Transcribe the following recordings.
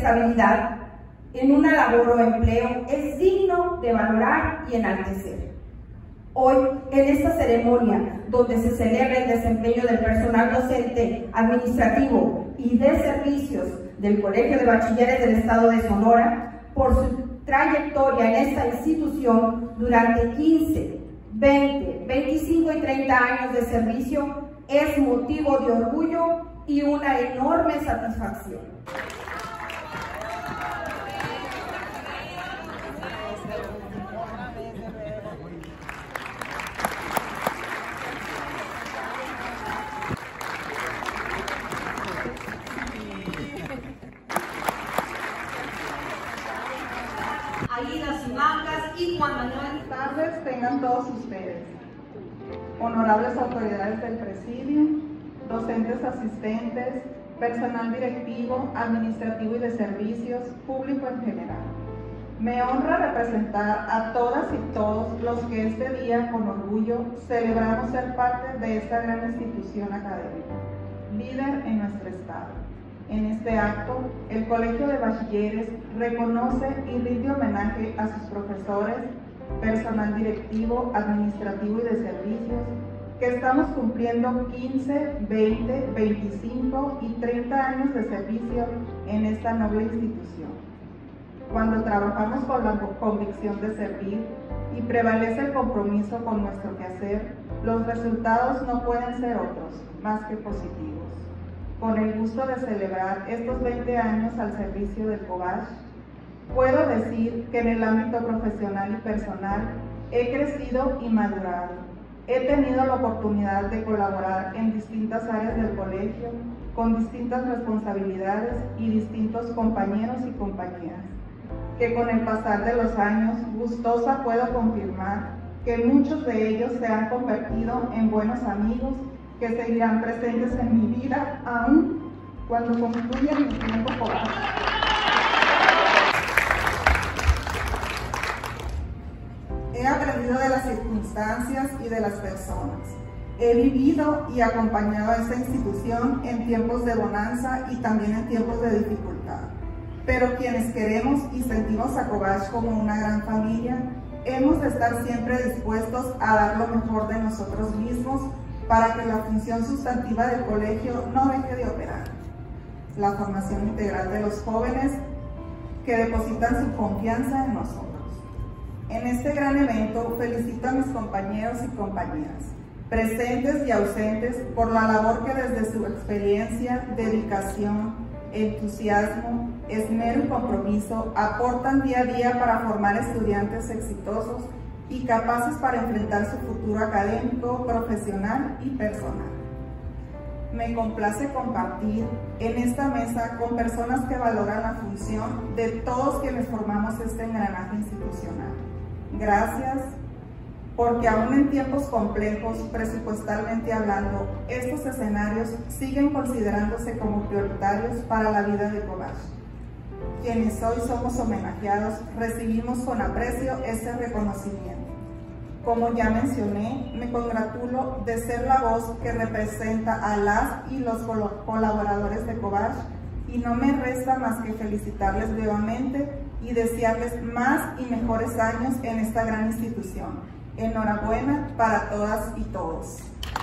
estabilidad en una labor o empleo es digno de valorar y enaltecer. Hoy, en esta ceremonia, donde se celebra el desempeño del personal docente, administrativo y de servicios del Colegio de Bachilleres del Estado de Sonora, por su trayectoria en esta institución durante 15, 20, 25 y 30 años de servicio, es motivo de orgullo y una enorme satisfacción. Aida Simancas y Juan Manuel. Buenas tardes tengan todos ustedes, honorables autoridades del presidio, docentes asistentes, personal directivo, administrativo y de servicios, público en general. Me honra representar a todas y todos los que este día con orgullo celebramos ser parte de esta gran institución académica, líder en nuestro estado. En este acto, el Colegio de Bachilleres reconoce y rinde homenaje a sus profesores, personal directivo, administrativo y de servicios, que estamos cumpliendo 15, 20, 25 y 30 años de servicio en esta noble institución. Cuando trabajamos con la convicción de servir y prevalece el compromiso con nuestro quehacer, los resultados no pueden ser otros más que positivos. Con el gusto de celebrar estos 20 años al servicio del COBACH, puedo decir que en el ámbito profesional y personal he crecido y madurado. He tenido la oportunidad de colaborar en distintas áreas del colegio, con distintas responsabilidades y distintos compañeros y compañeras, que con el pasar de los años, gustosa puedo confirmar que muchos de ellos se han convertido en buenos amigos que seguirán presentes en mi vida aún cuando concluya mi tiempo COBACH. He aprendido de las circunstancias y de las personas. He vivido y acompañado a esta institución en tiempos de bonanza y también en tiempos de dificultad. Pero quienes queremos y sentimos a COBACH como una gran familia, hemos de estar siempre dispuestos a dar lo mejor de nosotros mismos para que la función sustantiva del colegio no deje de operar. La formación integral de los jóvenes que depositan su confianza en nosotros. En este gran evento felicito a mis compañeros y compañeras, presentes y ausentes, por la labor que desde su experiencia, dedicación, entusiasmo, esmero y compromiso aportan día a día para formar estudiantes exitosos y capaces para enfrentar su futuro académico, profesional y personal. Me complace compartir en esta mesa con personas que valoran la función de todos quienes formamos este engranaje institucional. Gracias, porque aún en tiempos complejos, presupuestalmente hablando, estos escenarios siguen considerándose como prioritarios para la vida de COBACH. Quienes hoy somos homenajeados, recibimos con aprecio este reconocimiento. Como ya mencioné, me congratulo de ser la voz que representa a las y los colaboradores de COBACH y no me resta más que felicitarles nuevamente y desearles más y mejores años en esta gran institución. Enhorabuena para todas y todos.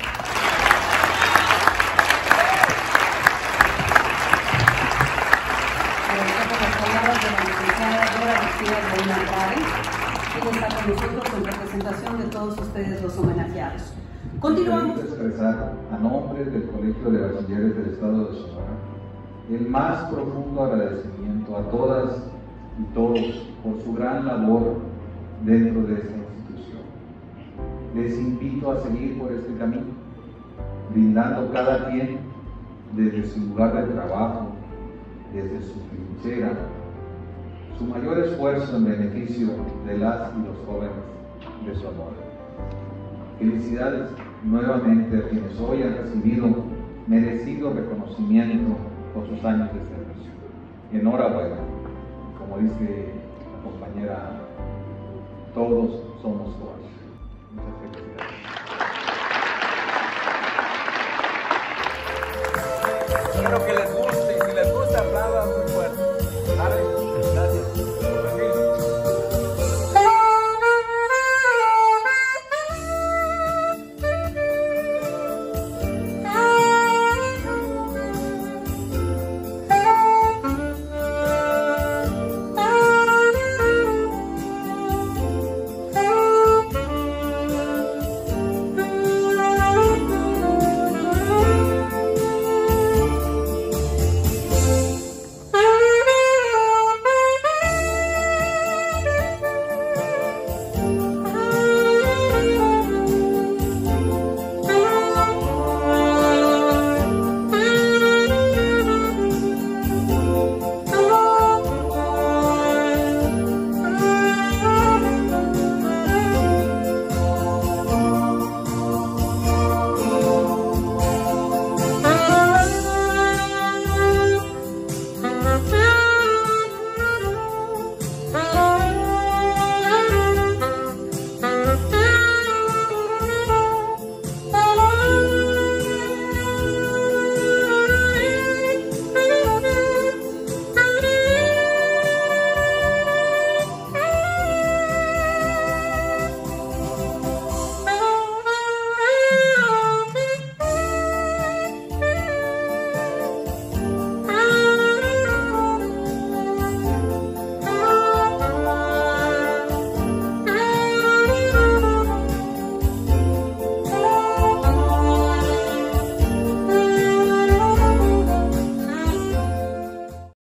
Quien está con nosotros en representación de todos ustedes los homenajeados. Continuamos. Quiero expresar a nombre del Colegio de Bachilleres del Estado de Sonora el más profundo agradecimiento a todas y todos por su gran labor dentro de esta institución. Les invito a seguir por este camino, brindando cada quien desde su lugar de trabajo, desde su trinchera, su mayor esfuerzo en beneficio de las y los jóvenes de Sonora. Felicidades nuevamente a quienes hoy han recibido merecido reconocimiento por sus años de servicio. Enhorabuena. Como dice la compañera, todos somos COBACH. Muchas felicidades.